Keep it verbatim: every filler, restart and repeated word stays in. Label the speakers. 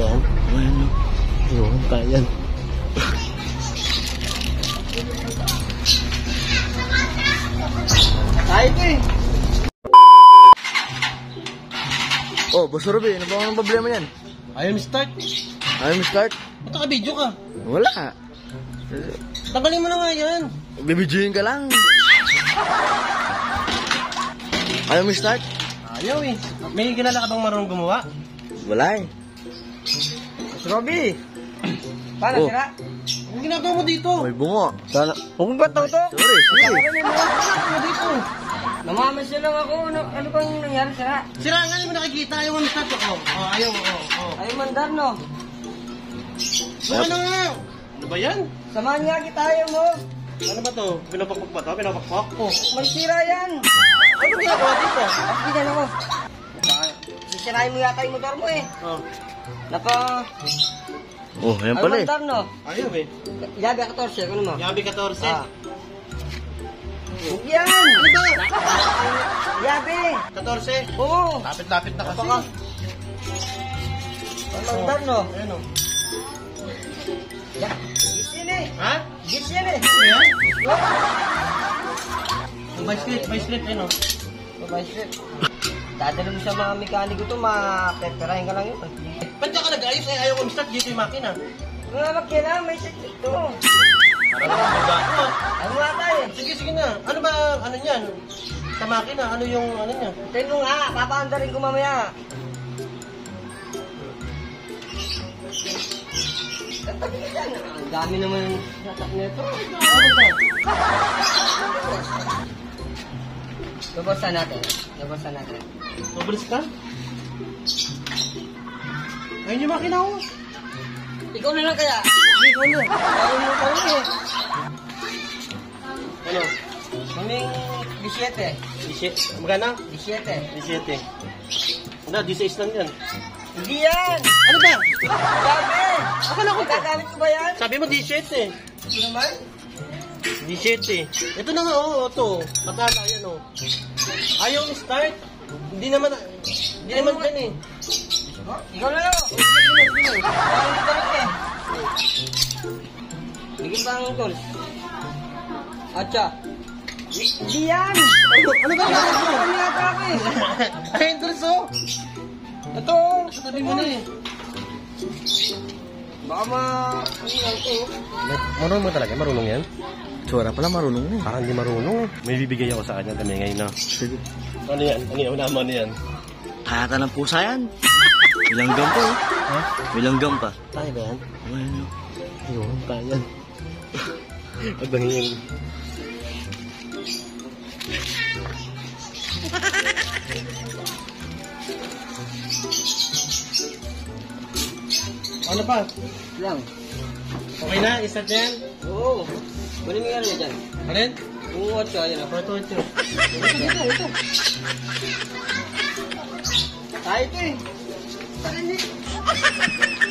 Speaker 1: ba yan?
Speaker 2: Ano?
Speaker 1: Ayun, kaya yan.
Speaker 2: Tayo ito eh.
Speaker 1: Oh, Boss Ruby, ano ba ang problema yan?
Speaker 2: Ayaw start.
Speaker 1: Ayaw mo start?
Speaker 2: Ba't naka-video ka?
Speaker 1: Wala.
Speaker 2: Tanggalin mo na nga yan.
Speaker 1: Bibidyoin ka lang. Ayaw mo start?
Speaker 2: Ayaw eh. May kilala ka bang marunong gumawa?
Speaker 1: Wala eh.
Speaker 2: Boss Robby. Paano
Speaker 1: Oh.
Speaker 2: sira? Ang ginagawa mo dito?
Speaker 1: May bungo. Sana.
Speaker 2: Huwag ba ito ito?
Speaker 1: Sorry, sorry.
Speaker 2: Ang ginagawa mo dito?
Speaker 3: Namamasya lang ako. Ano, ano bang nangyari sira?
Speaker 2: Sira nga, hindi mo nakikita. Ayaw mo start ako. Oh, ayaw. Oh, oh.
Speaker 3: Ayaw mandar, no?
Speaker 2: So, ano nga? Ano ba yan?
Speaker 3: Samahan nga kita, ayaw mo.
Speaker 2: Ano ba to? Pinapakpak ba to? Pinapakpak ko.
Speaker 3: May sira yan.
Speaker 2: Ano ginagawa dito?
Speaker 3: At bigyan ako. Sisirahin mo yata yung motor mo eh.
Speaker 2: Oh.
Speaker 3: Napa...
Speaker 1: Oh, ayan
Speaker 3: Ayaw
Speaker 1: pala eh.
Speaker 3: mandar, no?
Speaker 2: Ayaw eh.
Speaker 3: Yabi fourteen, ano mo?
Speaker 2: Yabi fourteen.
Speaker 3: Ah. Huwag yan!
Speaker 2: Ano ba?
Speaker 3: Yabi!
Speaker 2: fourteen?
Speaker 3: Oo!
Speaker 2: Lapit-lapit na kasi.
Speaker 3: Baka. Ayaw mandar, no?
Speaker 2: Ayan o.
Speaker 3: Ya- Gis yan eh!
Speaker 2: Ha?
Speaker 3: Gis yan eh!
Speaker 2: Ayan? Ang bicycle, bicycle, ano?
Speaker 3: Babae strip. Dadala mo sa mga mekaniko to, mapeperahin ka lang yun.
Speaker 2: Ba't ka nag-ayos eh? Ayaw ko start dito yung makina.
Speaker 3: Mga makina, may sikit to.
Speaker 2: Parang mabuga ako ah.
Speaker 3: Ano nga tayo?
Speaker 2: Sige, sige na. Ano ba, ano niyan? Sa makina, ano yung, ano niya?
Speaker 3: Tayo mo nga, papaandarin ko mamaya. Tatabi ka dyan. Ang dami naman yung natak nito.
Speaker 2: Ano ba?
Speaker 3: Lubasan natin. Lubasan natin.
Speaker 2: Mabilis ka? Ayun yung makina ko.
Speaker 3: Ikaw na lang kaya. Hindi ko na. Ayaw mo pa rin eh.
Speaker 2: Ano?
Speaker 3: Maming seventeen.
Speaker 2: Disyet. Magana?
Speaker 3: seventeen.
Speaker 2: Disyete. Ano, disease lang yan.
Speaker 3: Hindi yan!
Speaker 2: Ano ba?
Speaker 3: Sabi!
Speaker 2: Akala ko ba?
Speaker 3: Magagamit ko ba yan?
Speaker 2: Sabi mo disyete.
Speaker 3: Ito naman?
Speaker 2: Disyete. Ito na nga, oo, oh, ito. Patala, yan, oh. Ayaw ni start. Hindi naman, hindi naman dyan eh.
Speaker 3: Ikaw na lang.
Speaker 2: Sige, sige na, sige na.
Speaker 3: Parang ito lang eh. Bigyan pa ang tools. Atcha. Hindi yan!
Speaker 2: Ano, ano ba? Ano ba?
Speaker 3: Ano yata ako eh?
Speaker 2: Ay, Andres, oh.
Speaker 3: Ito!
Speaker 2: Sabi mo na eh.
Speaker 3: Baka ma... Ano yan ko?
Speaker 2: Marunong mo talaga? Marunong yan?
Speaker 1: Tsura pala marunong na eh.
Speaker 2: Parang hindi marunong eh. May bibigay ako sa kanya kami ngayon na.
Speaker 1: Sige.
Speaker 2: Ano yan? Ano yan? Ano ano yan?
Speaker 1: Kayata ng pusa yan. Bilanggam pa eh.
Speaker 2: Ha?
Speaker 1: Bilanggam pa.
Speaker 2: Tayo ba yan?
Speaker 1: Ano?
Speaker 2: Ayun, kaya yan. Pagdangin. Ano pa?
Speaker 3: Lang.
Speaker 2: Okay na? Isa dyan?
Speaker 3: Oo. Bali mo yan dyan.
Speaker 2: Ano yan?
Speaker 3: Oo, atcha. Yan ako.
Speaker 2: Ito, ito. Ito, ito, ito.
Speaker 3: Tayo ito eh. Parang hindi.